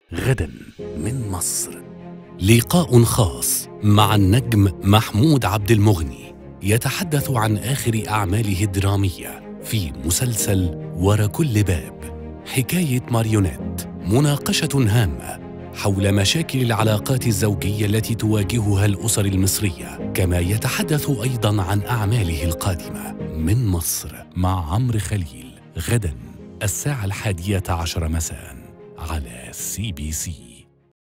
غدا من مصر. لقاء خاص مع النجم محمود عبد المغني يتحدث عن آخر أعماله الدرامية في مسلسل ورا كل باب، حكاية ماريونيت، مناقشة هامة حول مشاكل العلاقات الزوجية التي تواجهها الأسر المصرية، كما يتحدث أيضاً عن أعماله القادمة. من مصر مع عمرو خليل، غداً 11:10 مساءً على CBC.